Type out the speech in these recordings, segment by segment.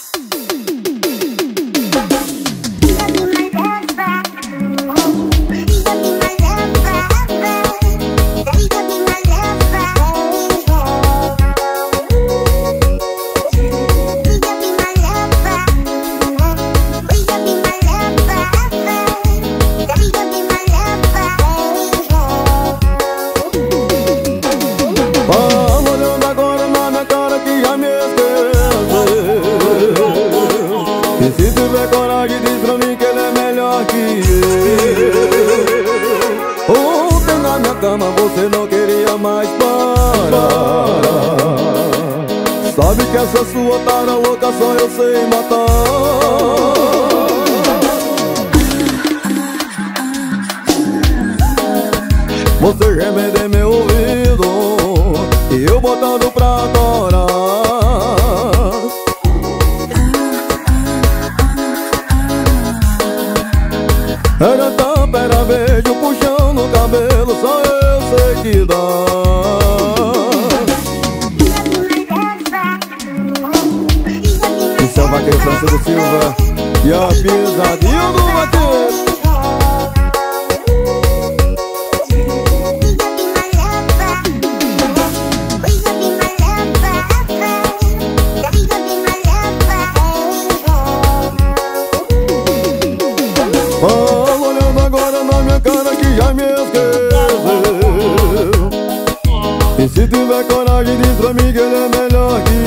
Você não queria mais parar. Sabe que essa sua tara louca só eu sei matar. Você remede meu ouvido e eu botando pra adorar. Era tapa, era beijo, puxão no cabelo, só eu sei que dá. Isso é o vaqueiro Francisco Silva e a pisadinha do vaqueiro. Olhando agora na minha cara que já me esqueceu. E se tiver coragem diz pra mim que ele é melhor que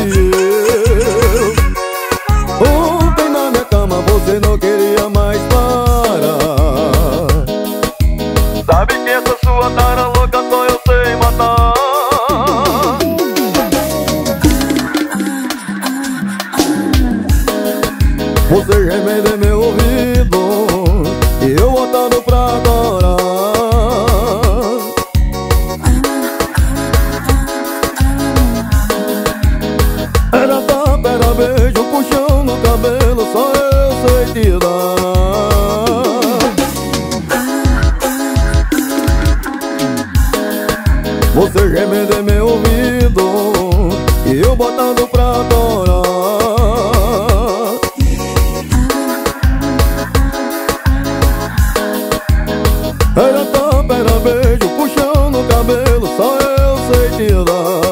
eu. Ontem na minha cama você não queria mais parar. Sabe que essa sua tara louca só eu sei matar. Você remede meu ouvido e eu botando pra adorar. Era tapa, era beijo, puxão no cabelo, só eu sei te dar. Você remede meu ouvido e eu botando pra adorar. Era tapa, era beijo, puxão no cabelo, só eu sei te dar.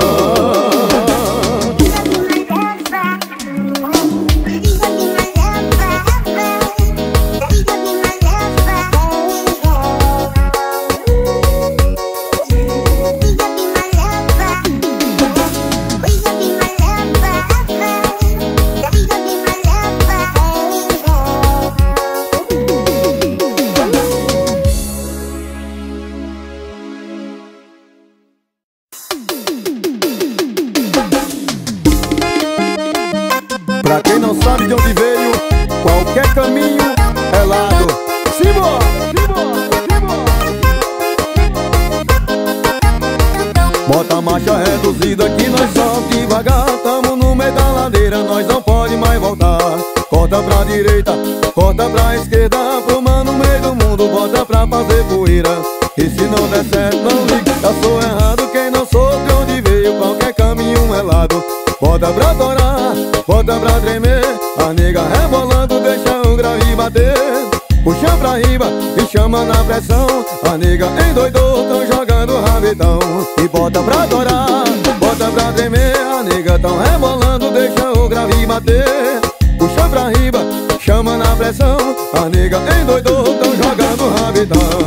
Pra quem não sabe de onde veio, qualquer caminho é lado. Simbora, simbora, simbora. Bota a marcha reduzida que nós só devagar. Tamo no meio da ladeira, nós não pode mais voltar. Corta pra direita, corta pra esquerda, pro mano no meio do mundo, bota pra fazer poeira. E se não der certo, não liga, eu sou errado. Quem não soube onde veio, qualquer caminho é lado. Bota pra adorar, bota pra tremer, a nega rebolando, deixa o grave bater. Puxa pra riba e chama na pressão, a nega endoidou, tão jogando rabetão. E bota pra adorar, bota pra tremer, a nega tão rebolando, deixa o grave bater. Puxa pra riba, chama na pressão, a nega endoidou, tão jogando rabetão.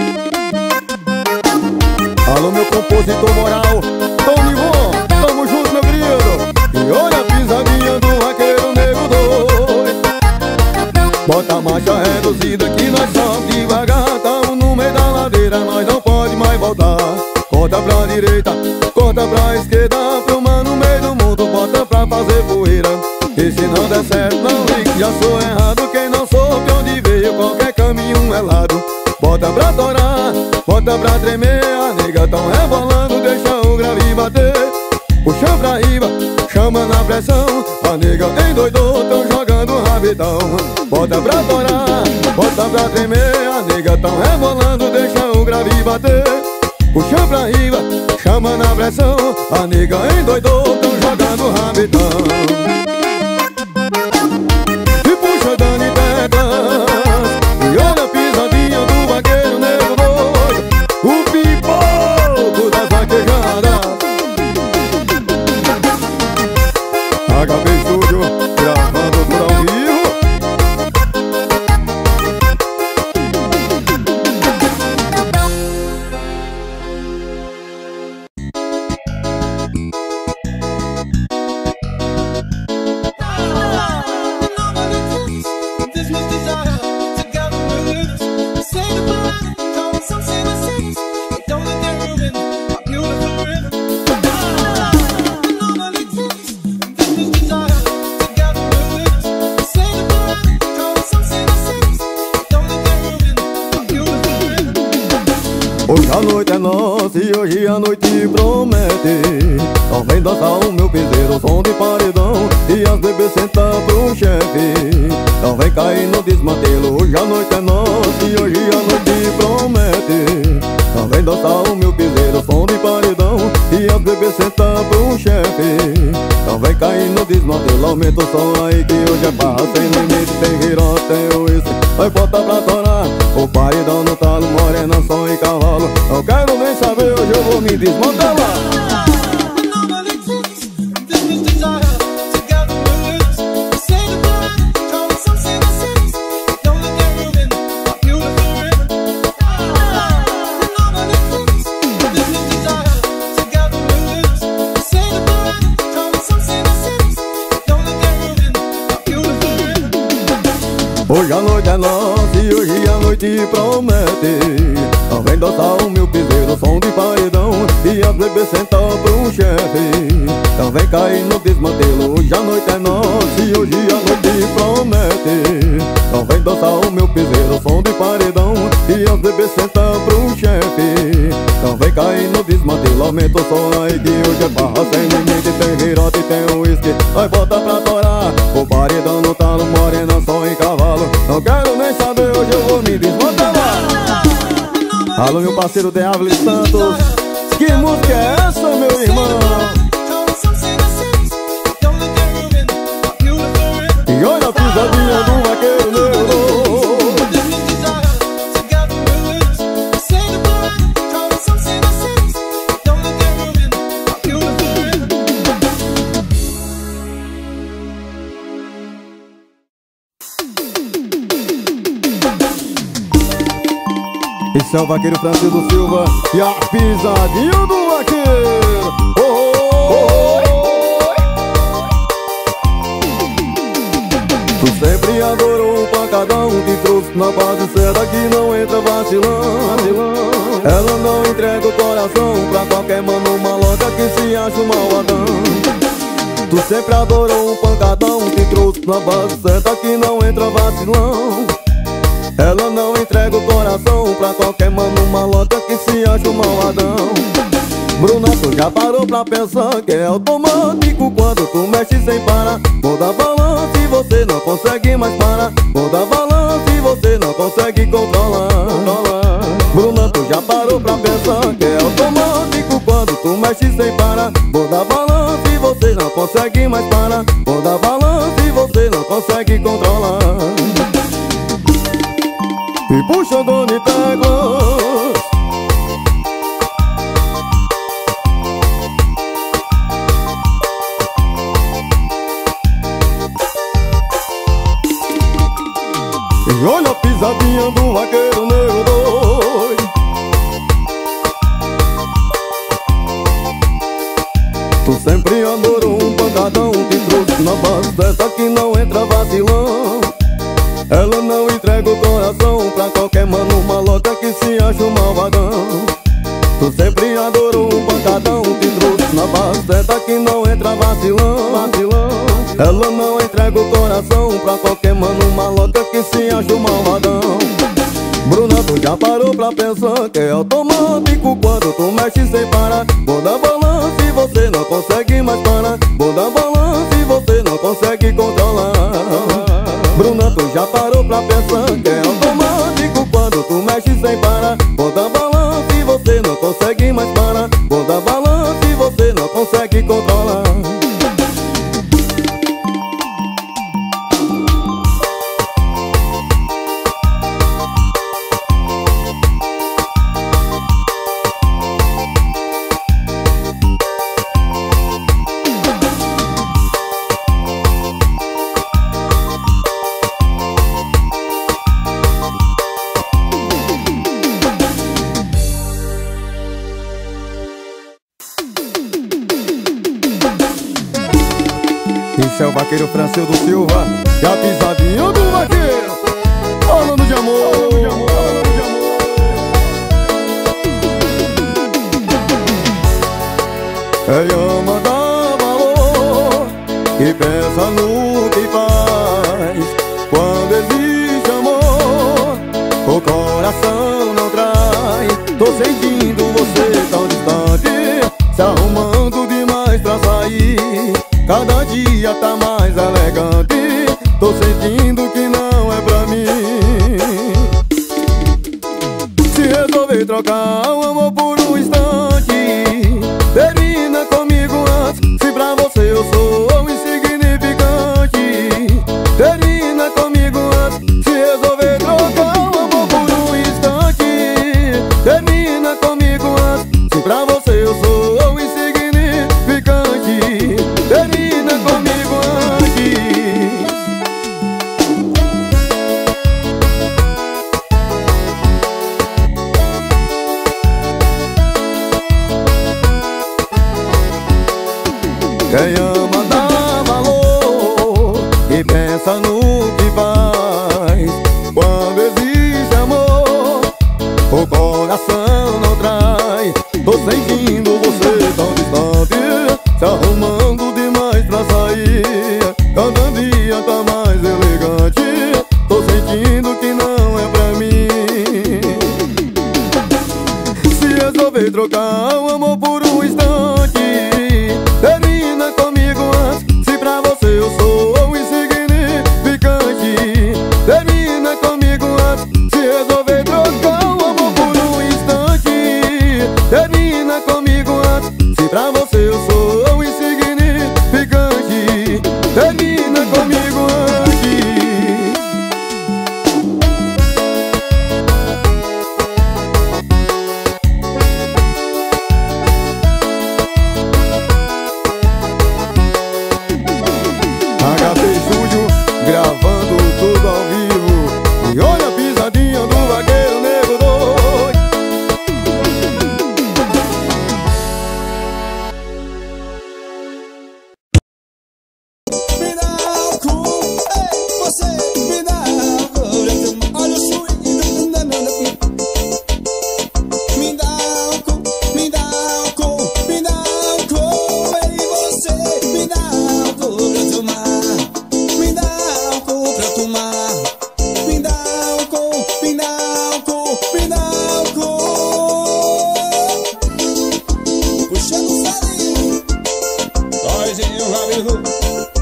Alô meu compositor moral, Tony Von, tamo junto meu querido. E olha a pisadinha do vaqueiro negro doido. Bota a marcha reduzida que nós só devagar. Tamo no meio da ladeira, nós não pode mais voltar. Corta pra direita, corta pra esquerda, pro mano no meio do mundo, bota pra fazer poeira. E se não der certo, não ligue, já sou errado. Quem não soube onde veio, qualquer caminho é lado. Bota pra torar, bota pra tremer, a nega tão rebolando, deixa o grave bater. Puxa pra riba, chama na pressão, a nega endoidou, tão jogando rabetão. Bota pra torar, bota pra tremer, a nega tão rebolando, deixa o grave bater. Puxa pra riba, chama na pressão, a nega endoidou, tão jogando rabetão. Hoje a noite é nossa e hoje a noite promete. Então vem dançar o meu piseiro, som de paredão, e as bebês sentam pro chefe. Então vem cair no desmantelo. Hoje a noite é nossa e hoje a noite promete. Então vem dançar o meu piseiro, som de paredão, e as bebês sentam pro chefe. Então vem cair no desmantelo. Aumenta o som aí que hoje é barra sem limite. Tem virota, tem uísque, vai botar pra torar. O paredão no talo, morena, som e cavalo. Não quero nem saber, hoje eu vou me desmantelar. Hoje a noite é nossa e hoje a noite promete. Então vem dançar o meu piseiro, som de paredão, e as bebês sentam pro chefe. Então vem cair no desmantelo. Hoje a noite é nossa e hoje a noite promete. Então vem dançar o meu piseiro, som de paredão, e as bebês sentam pro chefe. Então vem cair no desmantelo. Aumenta o som aí que hoje é barra sem limite. Tem virote e tem uísque, vai botar pra torar. O paredão no talo, morena, som e cavalo. Não quero nem saber, hoje eu vou me desmantelar. Alô, meu parceiro de Ávila Santos, que música é essa, meu irmão? E olha a pisadinha do vaqueiro negro. Esse é o vaqueiro Francisco Silva e a pisadinha do vaqueiro. Oh, oh, oh. Tu sempre adorou um pancadão, te trouxe na base certa que não entra vacilão. Ela não entrega o coração pra qualquer mano maloca que se acha um malvadão. Tu sempre adorou um pancadão, te trouxe na base certa que não entra vacilão. Ela não entrega o coração pra qualquer mano maloca que se acha um malvadão. Bruna, tu já parou pra pensar que é automático quando tu mexe sem parar? Muda balanço e você não consegue mais parar. Muda balanço e você não consegue controlar. Bruna, tu já parou pra pensar que é automático quando tu mexe sem parar? Muda balanço e você não consegue mais parar. Muda balanço e você não consegue controlar. E puxa Dona Tégua. E olha a pisadinha do vaqueiro negro doido. Tu sempre adorou um pancadão, te trouxe na base dessa que não entra vacilão. Ela não entrega o coração pra qualquer mano maloca que se acha um malvadão. Tu sempre adorou um pancadão, te trouxe na base certa que não entra vacilão. Ela não entrega o coração pra qualquer mano maloca que se acha um malvadão. Bruna, tu já parou pra pensar que é automático quando tu mexe sem parar? Muda balanço e você não consegue mais parar. Muda balanço e você não consegue controlar. Bruna, tu já parou pra pensar que é automático quando tu mexe sem parar? Muda balanço e você não consegue mais parar. Muda balanço e você não consegue controlar. Esse é o vaqueiro Francisco Silva e a pisadinha do vaqueiro. Falando de amor. Quem ama dá valor e pensa no que faz. Quando existe amor, o coração não trai. Tô sentindo tô sentindo que não é pra mim. Se resolver trocar o amor por um instante, termina comigo antes. Se pra você eu sou insignificante, termina comigo antes. Se resolver trocar o amor por um instante, termina comigo antes. Se pra você eu sou insignificante, termina comigo antes. Quem ama dá valor e pensa no que faz. Quando existe amor, o coração não trai. Tô sentindo você tão distante, se arrumando demais pra sair. Cada dia tá mais elegante, tô sentindo que não é pra mim. Se resolver trocar o amor por um instante, termina comigo antes. Se pra você eu sou insignificante, termina comigo antes. Se resolver trocar o amor por um instante, termina comigo antes. Se pra você eu sou insignificante, termina comigo antes. HP Studio, gravando tudo ao vivo. E olha a pisadinha do vaqueiro negro doido. Me dá álcool, ei, você me dá álcool. Olha o swing. Me dá álcool, me dá álcool, me dá álcool. Ei, você me dá álcool pra tomar. Me dá álcool pra tomar. Me dá álcool, me dá álcool, me dá álcool. Puxando o salinho, Toyzinho Robin Hood.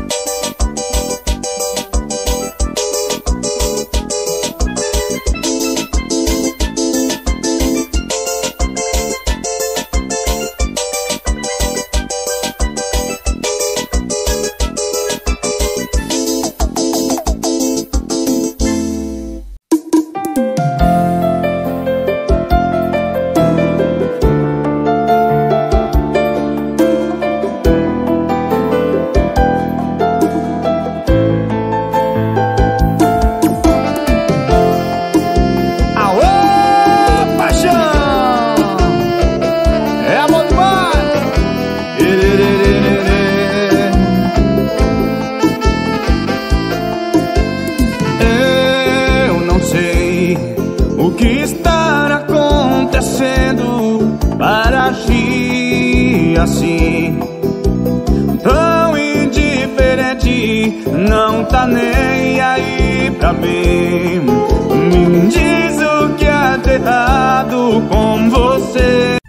O que está acontecendo para agir assim? Tão indiferente, não tá nem aí pra mim. Me diz o que há de errado com você.